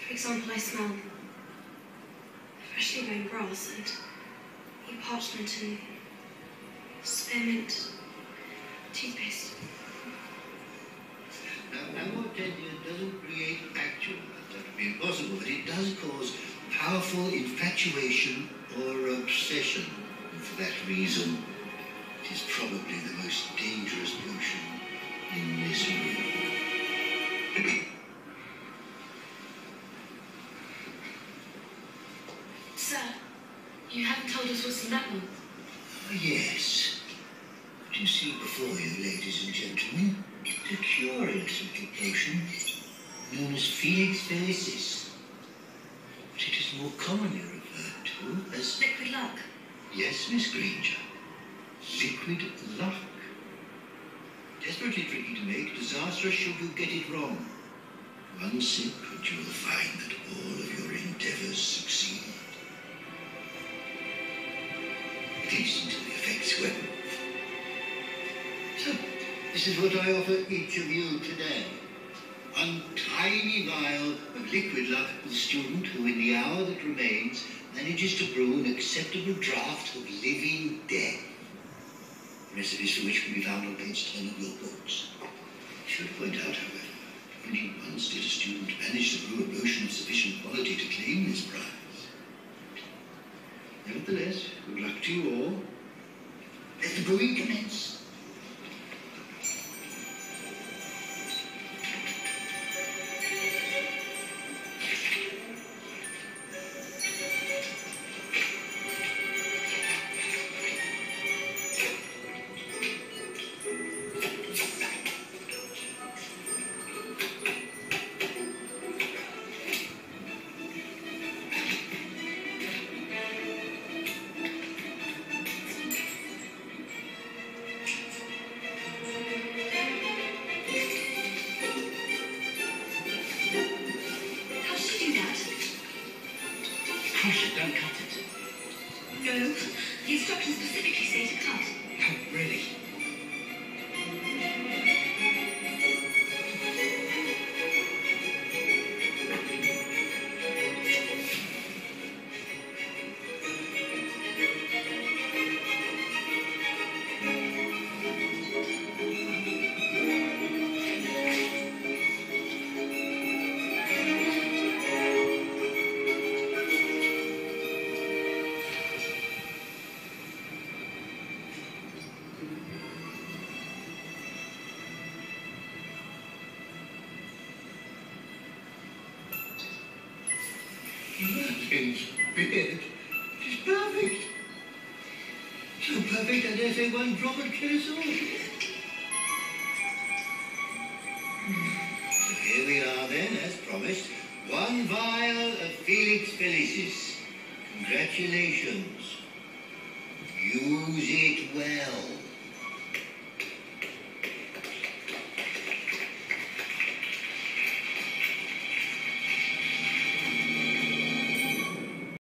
For example, I smell freshly mown grass and eat parchment and spearmint toothpaste. Now amortentia doesn't create actual love. That would be impossible, but it does cause powerful infatuation or obsession. And for that reason, it is probably the most dangerous potion in this room. Sir, you haven't told us what's in that one. Yes. What you see before you, ladies and gentlemen, is a curious little potion known as Felix Felicis. But it is more commonly referred to as... Liquid luck. Yes, Miss Granger. Liquid luck. Desperately tricky to make, disastrous should you get it wrong. One sip and you will find that all of your endeavors succeed. At least until the effects wear off. So, this is what I offer each of you today. One tiny vial of liquid luck for the student who, in the hour that remains, manages to brew an acceptable draught of living death. Recipes for which can be found on page 10 of your books. I should point out, however, only once did a student manage to brew a potion of sufficient quality to claim this prize. Nevertheless, good luck to you all. Let the brewing commence. Crush it, don't cut it. No, the instructions specifically say to cut. Oh, really? Nothing's big. It's perfect. So perfect, I dare say one drop would kill us all. So here we are then, as promised. One vial of Felix Felicis. Congratulations. Use it well.